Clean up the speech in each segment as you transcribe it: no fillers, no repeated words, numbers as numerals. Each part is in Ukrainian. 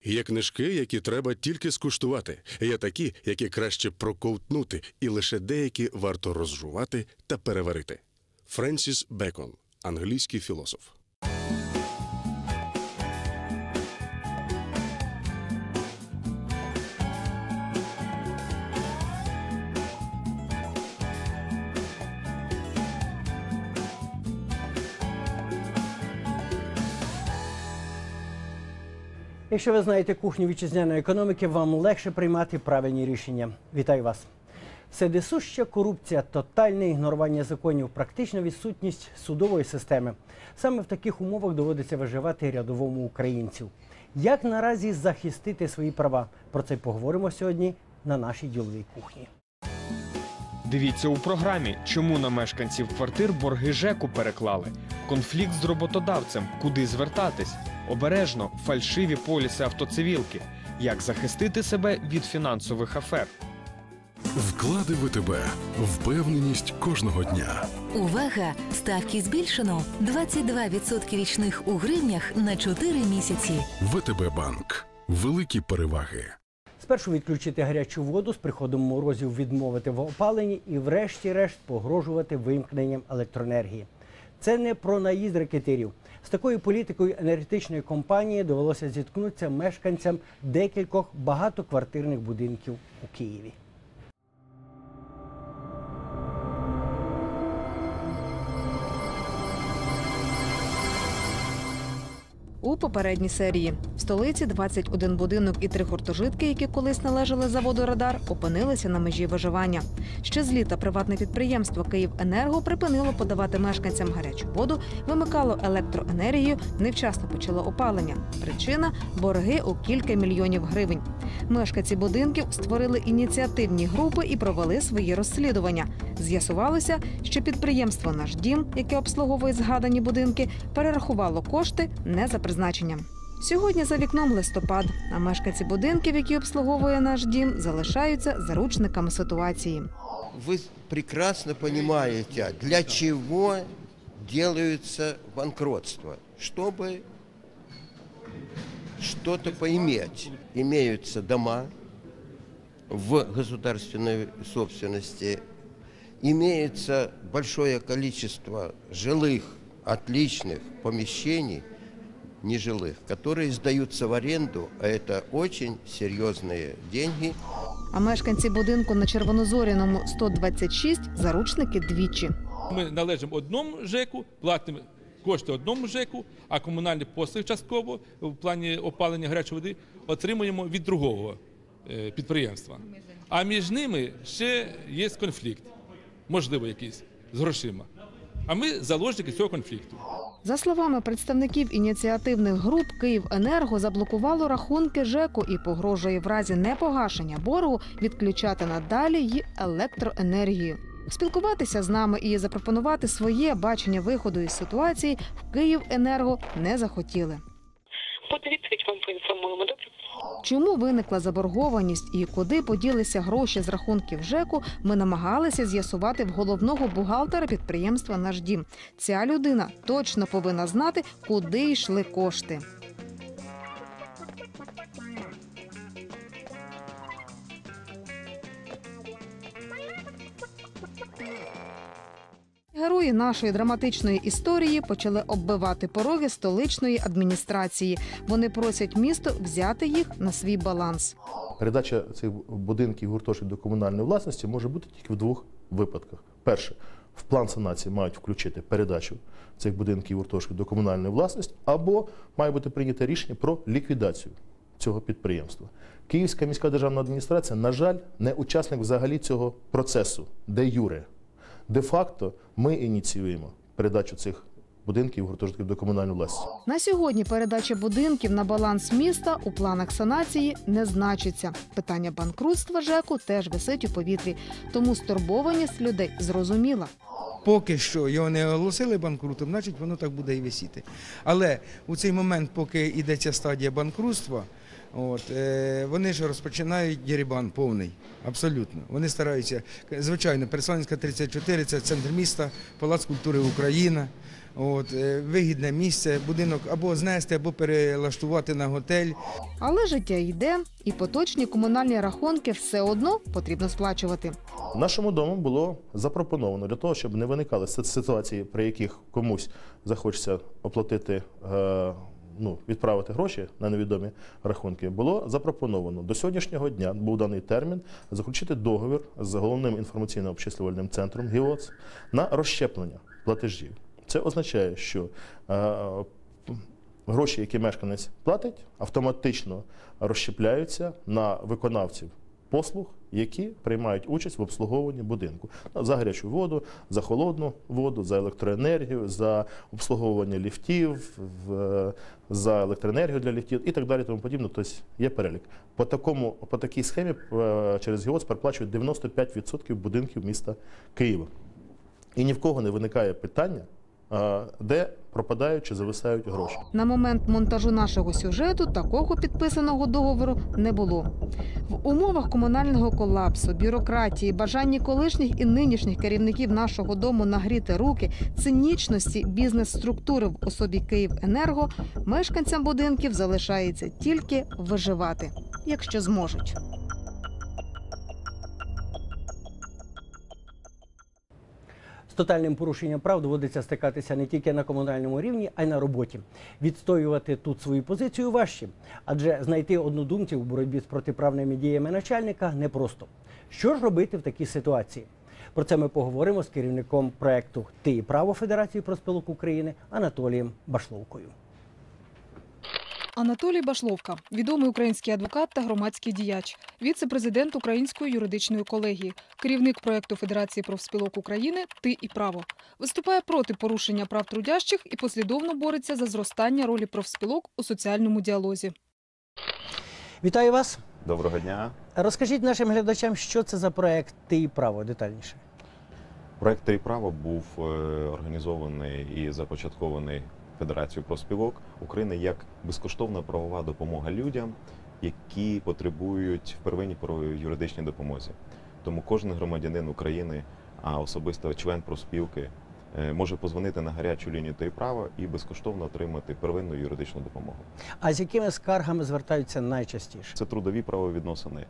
Є книжки, які треба тільки скуштувати. Є такі, які краще проковтнути, і лише деякі варто розжувати та переварити. Френсіс Бекон, англійський філософ. Якщо ви знаєте кухню вітчизняної економіки, вам легше приймати правильні рішення. Вітаю вас! Вседисуща корупція, тотальне ігнорування законів, практична відсутність судової системи. Саме в таких умовах доводиться виживати рядовому українцю. Як наразі захистити свої права? Про це поговоримо сьогодні на нашій діловій кухні. Дивіться у програмі, чому на мешканців квартир борги ЖЕКу переклали, конфлікт з роботодавцем, куди звертатись, обережно фальшиві поліси автоцивілки, як захистити себе від фінансових афер. Вклади ВТБ. Впевненість кожного дня. Увага! Ставки збільшено. 22% річних у гривнях на 4 місяці. ВТБ банк. Великі переваги. Спершу відключити гарячу воду, з приходом морозів відмовити в опаленні і врешті-решт погрожувати вимкненням електроенергії. Це не про наїзд рекетирів. З такою політикою енергетичної компанії довелося зіткнутися мешканцям декількох багатоквартирних будинків у Києві. У попередній серії в столиці 21 будинок і 3 гуртожитки, які колись належали заводу «Радар», опинилися на межі виживання. Ще з літа приватне підприємство «Київенерго» припинило подавати мешканцям гарячу воду, вимикало електроенергію, невчасно почало опалення. Причина – борги у кілька мільйонів гривень. Мешканці будинків створили ініціативні групи і провели свої розслідування. З'ясувалося, що підприємство «Наш дім», яке обслуговує згадані будинки, перерахувало кошти не за призначенням. Сьогодні за вікном листопад, а мешканці будинків, які обслуговує «Наш дім», залишаються заручниками ситуації. Ви прекрасно розумієте, для чого робиться банкротство? Щоб щось поиметь. Имеются дома в государственной собственности, имеется большое количество жилых, отличных помещений, нежилых, которые сдаются в аренду, а это очень серьезные деньги. А мешканці будинку на Червонозоряному 126 – заручники двічі. Ми належимо одному ЖЕКу, платимо кошти одному ЖЕКу, а комунальні послуги частково в плані опалення гарячої води отримуємо від другого підприємства. А між ними ще є конфлікт, можливо якийсь, з грошима. А ми заложники цього конфлікту. За словами представників ініціативних груп, «Київенерго» заблокувало рахунки ЖЕКу і погрожує в разі непогашення боргу відключати надалі й електроенергію. Спілкуватися з нами і запропонувати своє бачення виходу із ситуації в «Київенерго» не захотіли. Буде відповідь, вам поінформуємо, добре? Чому виникла заборгованість і куди поділися гроші з рахунків ЖЕКу, ми намагалися з'ясувати в головного бухгалтера підприємства «Наш дім». Ця людина точно повинна знати, куди йшли кошти. Герої нашої драматичної історії почали оббивати пороги столичної адміністрації. Вони просять місто взяти їх на свій баланс. Передача цих будинків, гуртожитків до комунальної власності може бути тільки в 2 випадках. Перше, в план санації мають включити передачу цих будинків, гуртожитків до комунальної власності, або має бути прийнято рішення про ліквідацію цього підприємства. Київська міська державна адміністрація, на жаль, не учасник взагалі цього процесу, де юре. Де-факто ми ініціюємо передачу цих будинків, гуртожитків до комунальної власності. На сьогодні передача будинків на баланс міста у планах санації не значиться. Питання банкрутства ЖЕКу теж висить у повітрі, тому стурбованість людей зрозуміла. Поки що його не оголосили банкрутом, значить воно так буде і висіти. Але у цей момент, поки йде ця стадія банкрутства, Вони ж розпочинають дерибан повний, абсолютно. Вони стараються, звичайно, Переславська 34 – це центр міста, Палац культури Україна. Вигідне місце, будинок або знести, або перелаштувати на готель. Але життя йде, і поточні комунальні рахунки все одно потрібно сплачувати. Нашому дому було запропоновано для того, щоб не виникали ситуації, при яких комусь захочеться оплатити, відправити гроші на невідомі рахунки, було запропоновано до сьогоднішнього дня, був даний термін, заключити договір з головним інформаційно-обчислювальним центром ГІОЦ на розщеплення платежів. Це означає, що гроші, які мешканець платить, автоматично розщепляються на виконавців послуг, які приймають участь в обслуговуванні будинку. За гарячу воду, за холодну воду, за електроенергію, за обслуговування ліфтів, за електроенергію для ліфтів і так далі, тому подібне. Тобто є перелік. По такій схемі через ГІОЦ переплачують 95% будинків міста Києва. І ні в кого не виникає питання, де пропадають чи зависають гроші. На момент монтажу нашого сюжету такого підписаного договору не було. В умовах комунального колапсу, бюрократії, бажанні колишніх і нинішніх керівників нашого дому нагріти руки, цинічності бізнес-структури в особі «Київенерго» мешканцям будинків залишається тільки виживати, якщо зможуть. З тотальним порушенням прав доводиться стикатися не тільки на комунальному рівні, а й на роботі. Відстоювати тут свою позицію важче, адже знайти однодумців у боротьбі з протиправними діями начальника непросто. Що ж робити в такій ситуації? Про це ми поговоримо з керівником проєкту «Ти і право» Федерації профспілок України Анатолієм Башловкою. Анатолій Башловка – відомий український адвокат та громадський діяч, віце-президент Української юридичної колегії, керівник проєкту Федерації профспілок України «Ти і право». Виступає проти порушення прав трудящих і послідовно бореться за зростання ролі профспілок у соціальному діалозі. Вітаю вас. Доброго дня. Розкажіть нашим глядачам, що це за проєкт «Ти і право» детальніше. Проєкт «Ти і право» був організований і започаткований Федерацією профспілок України як безкоштовна правова допомога людям, які потребують в первинній юридичній допомозі. Тому кожен громадянин України, а особисто член профспілки, може подзвонити на гарячу лінію «Ти і право» і безкоштовно отримати первинну юридичну допомогу. А з якими скаргами звертаються найчастіше? Це трудові правовідносини,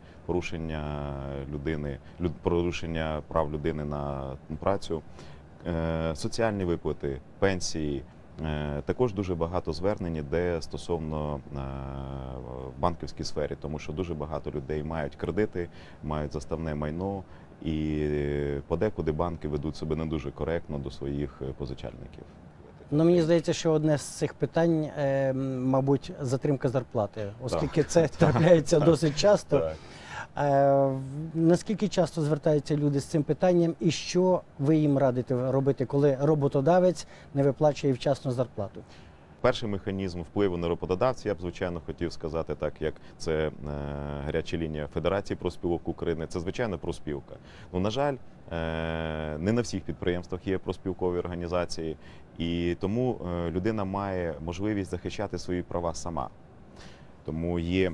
порушення прав людини на працю, соціальні виплати, пенсії. Також дуже багато звернень, де стосовно в банківській сфері, тому що дуже багато людей мають кредити, мають заставне майно, і подекуди банки ведуть себе не дуже коректно до своїх позичальників. Мені здається, що одне з цих питань, мабуть, затримка зарплати, оскільки це трапляється досить часто. Наскільки часто звертаються люди з цим питанням і що ви їм радите робити, коли роботодавець не виплачує вчасно зарплату? Перший механізм впливу на роботодавця, я б, звичайно, хотів сказати так, як це гаряча лінія Федерації профспілок України, це, звичайно, профспілка. На жаль, не на всіх підприємствах є профспілкові організації, і тому людина має можливість захищати свої права сама. Тому є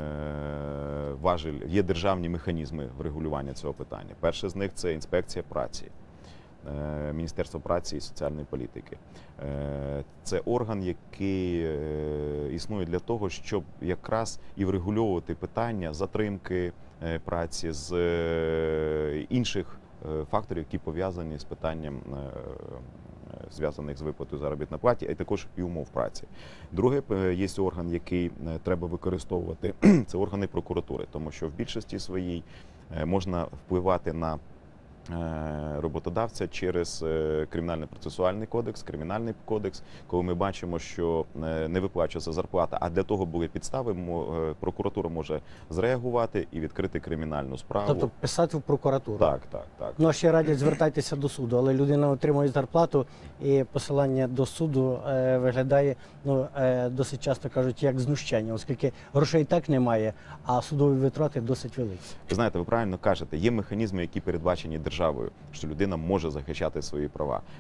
державні механізми врегулювання цього питання. Перший з них – це інспекція праці, Міністерство праці і соціальної політики. Це орган, який існує для того, щоб якраз і врегульовувати питання затримки праці з інших факторів, які пов'язані з питанням зв'язаних з виплатою заробітної плати, а також і умов праці. Друге, є орган, який треба використовувати, це органи прокуратури, тому що в більшості своїй можна впливати на роботодавця через кримінально-процесуальний кодекс, кримінальний кодекс, коли ми бачимо, що не виплачується зарплата, а для того були підстави, прокуратура може зреагувати і відкрити кримінальну справу. Тобто писати в прокуратуру? Так. Ну, ще радять звертайтеся до суду, але людина отримує зарплату і посилання до суду виглядає, досить часто кажуть, як знущання, оскільки грошей так немає, а судові витрати досить великі. Ви знаєте, ви правильно кажете, є механізми, які передбачені державою, що людина може захищати свої права.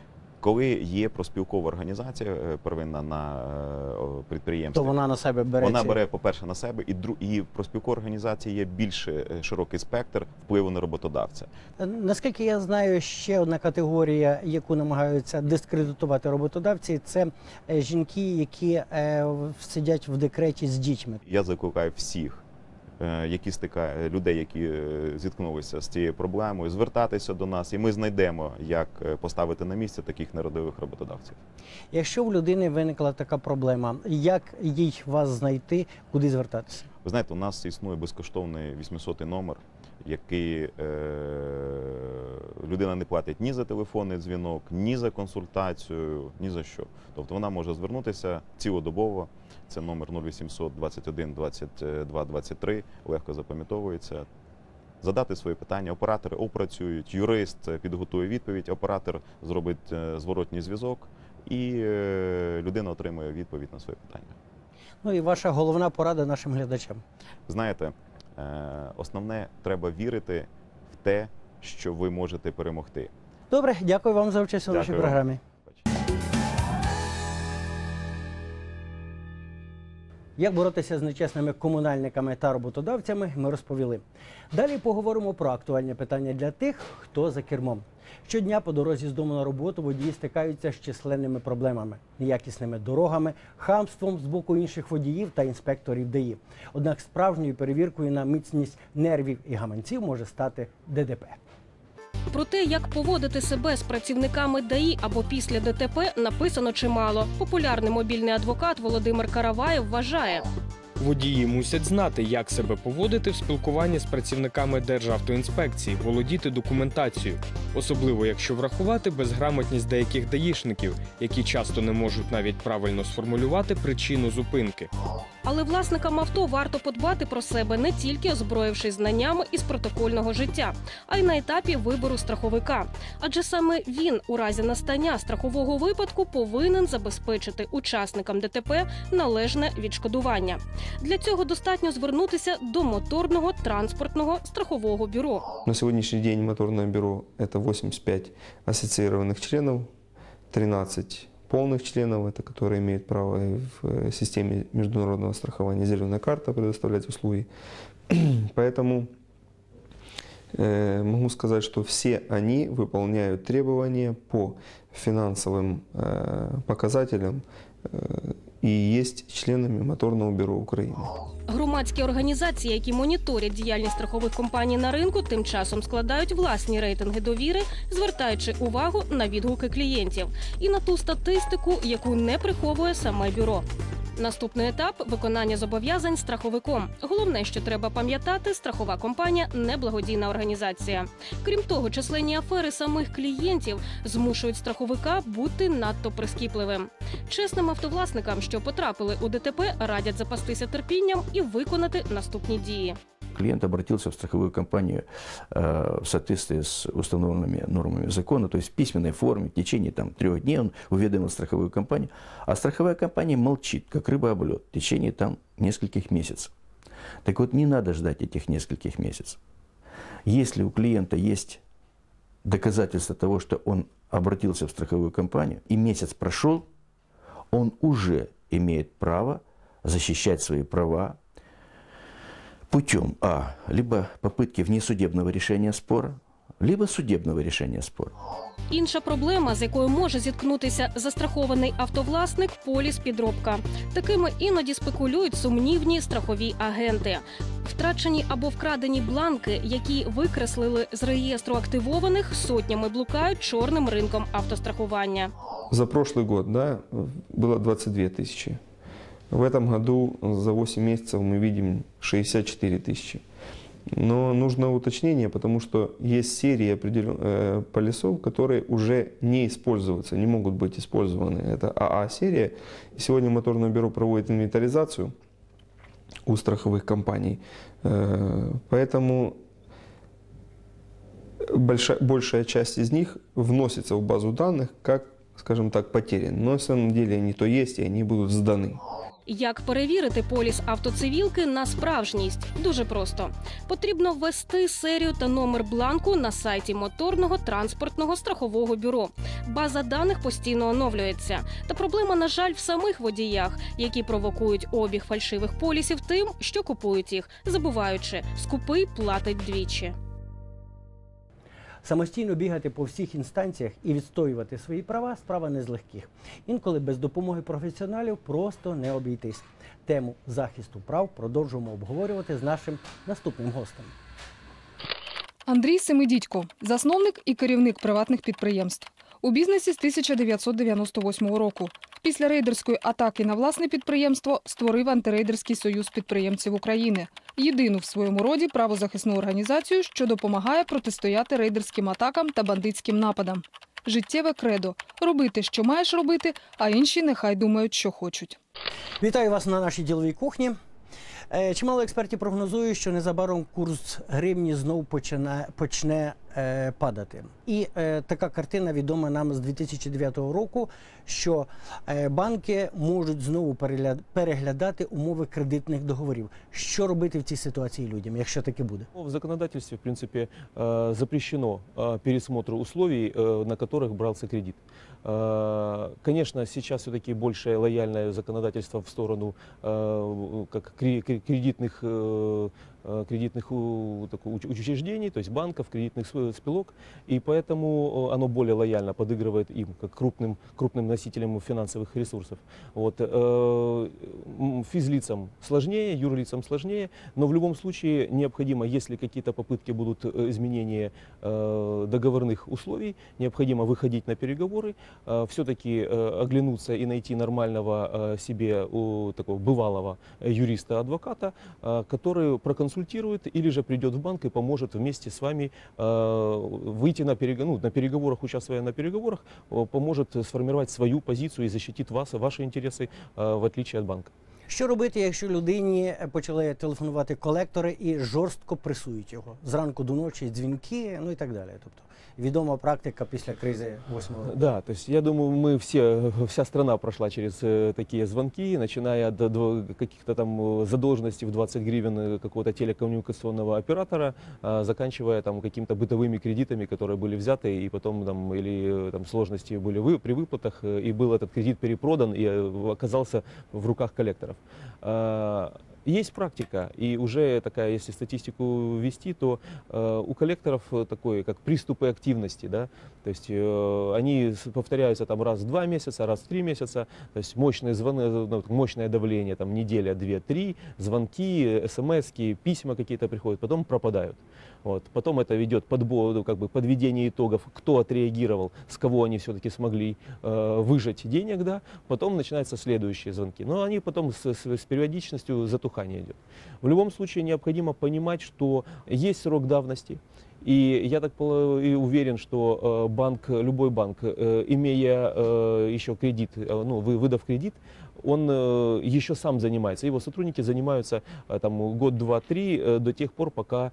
Коли є профспілкова організація первинна на підприємстві, То вона на себе бере. Вона бере, по-перше, на себе, і профспілкова організація є більш широкий спектр впливу на роботодавця. Наскільки я знаю, ще одна категорія, яку намагаються дискредитувати роботодавці, це жінки, які сидять в декреті з дітьми. Я закликаю всіх людей, які зіткнулися з цією проблемою, звертатися до нас, і ми знайдемо, як поставити на місце таких нерадивих роботодавців. Якщо в людини виникла така проблема, як їй вас знайти, куди звертатися? Ви знаєте, у нас існує безкоштовний 800-й номер, який людина не платить ні за телефонний дзвінок, ні за консультацію, ні за що. Тобто вона може звернутися цілодобово. Це номер 0800 21 22 23, легко запам'ятовується. Задати свої питання, оператори опрацюють, юрист підготує відповідь, оператор зробить зворотній зв'язок і людина отримує відповідь на своє питання. Ну і ваша головна порада нашим глядачам? Знаєте, основне, треба вірити в те, що ви можете перемогти. Добре, дякую вам за участь у нашій програмі. Як боротися з нечесними комунальниками та роботодавцями, ми розповіли. Далі поговоримо про актуальні питання для тих, хто за кермом. Щодня по дорозі з дому на роботу водії стикаються з численними проблемами – неякісними дорогами, хамством з боку інших водіїв та інспекторів ДАІ. Однак справжньою перевіркою на міцність нервів і гаманців може стати ДТП. Про те, як поводити себе з працівниками ДАІ або після ДТП, написано чимало. Популярний мобільний адвокат Володимир Караваєв вважає: водії мусять знати, як себе поводити в спілкуванні з працівниками Державтоінспекції, володіти документацією. Особливо, якщо врахувати безграмотність деяких даїшників, які часто не можуть навіть правильно сформулювати причину зупинки. Але власникам авто варто подбати про себе, не тільки озброївшись знаннями із протокольного життя, а й на етапі вибору страховика. Адже саме він у разі настання страхового випадку повинен забезпечити учасникам ДТП належне відшкодування. Для цього достатньо звернутися до моторного транспортного страхового бюро. На сьогоднішній день моторне бюро – це 85 асоціюваних членів, 13 полных членов, это которые имеют право в системе международного страхования «Зеленая карта» предоставлять услуги. Поэтому могу сказать, что все они выполняют требования по финансовым показателям і є членами моторного бюро України. Громадські організації, які моніторять діяльність страхових компаній на ринку, тим часом складають власні рейтинги довіри, звертаючи увагу на відгуки клієнтів і на ту статистику, яку не приховує саме бюро. Наступний етап – виконання зобов'язань страховиком. Головне, що треба пам'ятати – страхова компанія – не благодійна організація. Крім того, численні афери самих клієнтів змушують страховика бути надто прискіпливим. Чесним автовласникам, що потрапили у ДТП, радять запастися терпінням і виконати наступні дії. Клиент обратился в страховую компанию в соответствии с установленными нормами закона, то есть в письменной форме, в течение 3 дней он уведомил страховую компанию, а страховая компания молчит, как рыба об лед, в течение нескольких месяцев. Так вот, не надо ждать этих нескольких месяцев. Если у клиента есть доказательства того, что он обратился в страховую компанию, и месяц прошел, он уже имеет право защищать свои права путем либо попытки внесудебного решения спора, либо судебного решения спора. Інша проблема, з якою може зіткнутися застрахований автовласник – поліс-підробка. Такими іноді спекулюють сумнівні страхові агенти. Втрачені або вкрадені бланки, які викреслили з реєстру активованих, сотнями блукають чорним ринком автострахування. За прошлый год было 22 тысячи. В этом году за 8 месяцев мы видим 64 тысячи. Но нужно уточнение, потому что есть серии полисов, которые уже не используются, не могут быть использованы. Это АА-серия. Сегодня моторное бюро проводит инвентаризацию у страховых компаний. Поэтому большая часть из них вносится в базу данных как скажем так, потерян. Но на самом деле они то есть, и они будут сданы. Як перевірити поліс автоцивілки на справжність? Дуже просто. Потрібно ввести серію та номер бланку на сайті Моторного транспортного страхового бюро. База даних постійно оновлюється. Та проблема, на жаль, в самих водіях, які провокують обіг фальшивих полісів тим, що купують їх, забуваючи, скупий платить двічі. Самостійно бігати по всіх інстанціях і відстоювати свої права – справа не з легких. Інколи без допомоги професіоналів просто не обійтись. Тему захисту прав продовжуємо обговорювати з нашим наступним гостем. Андрій Семидідько – засновник і керівник приватних підприємств. У бізнесі з 1998 року. Після рейдерської атаки на власне підприємство створив Антирейдерський союз підприємців України. Єдину в своєму роді правозахисну організацію, що допомагає протистояти рейдерським атакам та бандитським нападам. Життєве кредо – робити, що маєш робити, а інші нехай думають, що хочуть. Вітаю вас на нашій діловій кухні. Чимало експертів прогнозують, що незабаром курс гривні знову почне падати. І така картина відома нам з 2009 року, що банки можуть знову переглядати умови кредитних договорів. Що робити в цій ситуації людям, якщо таке буде? В законодательстве, в принципе, запрещено пересмотр условий, на которых брался кредит. Конечно, сейчас все-таки больше лояльное законодательство в сторону как кредитных учреждений, то есть банков, кредитных спилок, и поэтому оно более лояльно подыгрывает им, как крупным носителям финансовых ресурсов. Вот. Физлицам сложнее, юрлицам сложнее, но в любом случае необходимо, если какие-то попытки будут изменения договорных условий, необходимо выходить на переговоры, все-таки оглянуться и найти нормального себе такого бывалого юриста-адвоката, который проконсультирует или же придет в банк и поможет вместе с вами выйти на переговорах, участвуя на переговорах, поможет сформировать свою позицию и защитит вас, ваши интересы, в отличие от банка. Що робити, якщо людині почали телефонувати колектори і жорстко пресують його? Зранку до ночі дзвінки, ну і так далі. Тобто відома практика після кризи 8-го року. Да, то есть я думаю, вся страна прошла через такие звонки, начиная от каких-то там задолженностей в 20 гривен какого-то телекоммуникационного оператора, заканчивая там какими-то бытовыми кредитами, которые были взяты, и потом там или там сложности были при выплатах, и был этот кредит перепродан и оказался в руках коллекторов. Есть практика, и уже такая, если статистику вести, то у коллекторов такое, как приступы активности, да, то есть они повторяются там раз в 2 месяца, раз в 3 месяца, то есть мощные звоны, мощное давление, там неделя, 2-3, звонки, смс-ки, письма какие-то приходят, потом пропадают. Вот. Потом это ведет подведение итогов, кто отреагировал, с кого они все-таки смогли выжать денег, да. Потом начинаются следующие звонки. Но они потом с периодичностью затухания идет. В любом случае необходимо понимать, что есть срок давности. И я так уверен, что банк, любой банк, имея еще кредит, выдав кредит, он еще сам занимается, его сотрудники занимаются там, год, 2, 3 до тех пор, пока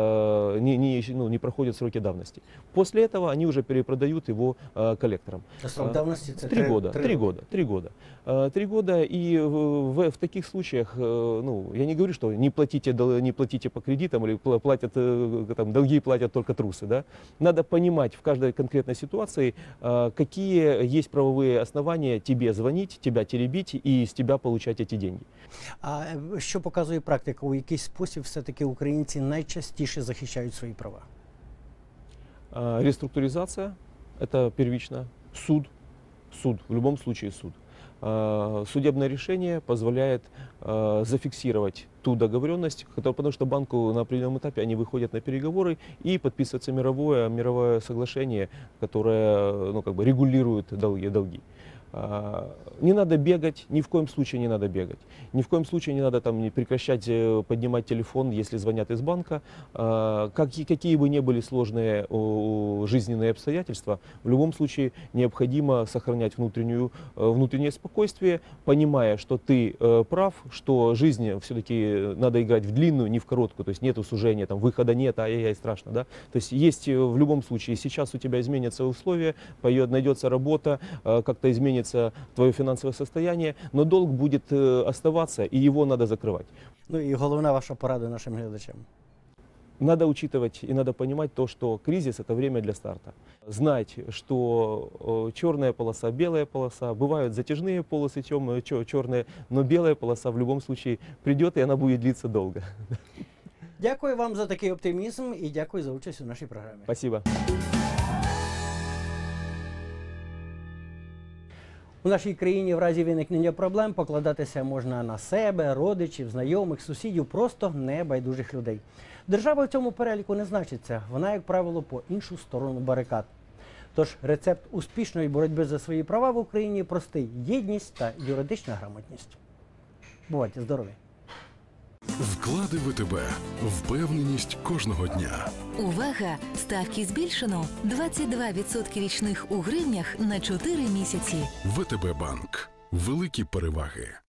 не проходят сроки давности. После этого они уже перепродают его коллекторам. Срок давности это 3 года. 3 года. 3 года. 3 года, и в таких случаях, я не говорю, что не платите по кредитам или долги платят только трусы. Да? Надо понимать в каждой конкретной ситуации, какие есть правовые основания тебе звонить, тебя теребить і з тебе получати ці деньги. А що показує практика? У який спосіб все-таки українці найчастіше захищають свої права? Реструктуризация – это первично. Суд, в любом случае суд. Судебное решение позволяет зафиксировать ту договоренность, потому что банку на определенном этапе они выходят на переговоры и подписывается мировое соглашение, которое регулирует долги. Не надо бегать, ни в коем случае не надо бегать. Ни в коем случае не надо там не прекращать поднимать телефон, если звонят из банка. Какие бы ни были сложные жизненные обстоятельства, в любом случае необходимо сохранять внутреннее спокойствие, понимая, что ты прав, что жизнь все-таки надо играть в длинную, не в короткую, то есть нету сужения, там, выхода нет, ай-яй-яй, страшно, да? То есть есть в любом случае, сейчас у тебя изменятся условия, найдется работа, как-то изменится твое финансовое состояние, но долг будет оставаться, и его надо закрывать. Ну і головна ваша порада нашим глядачам. Надо учитывать и надо понимать то, что кризис – это время для старта. Знать, что черная полоса, белая полоса, бывают затяжные полосы черные, но белая полоса в любом случае придет, и она будет длиться долго. Дякую вам за такий оптимізм і дякую за участь у нашій програмі. Спасибо. У нашій країні в разі виникнення проблем покладатися можна на себе, родичів, знайомих, сусідів, просто небайдужих людей. Держава в цьому переліку не значиться, вона, як правило, по іншу сторону барикад. Тож рецепт успішної боротьби за свої права в Україні простий – єдність та юридична грамотність. Бувайте здорові! Вклади ВТБ. Впевненість кожного дня. Увага! Ставки збільшено. 22% річних у гривнях на 4 місяці. ВТБ банк. Великі переваги.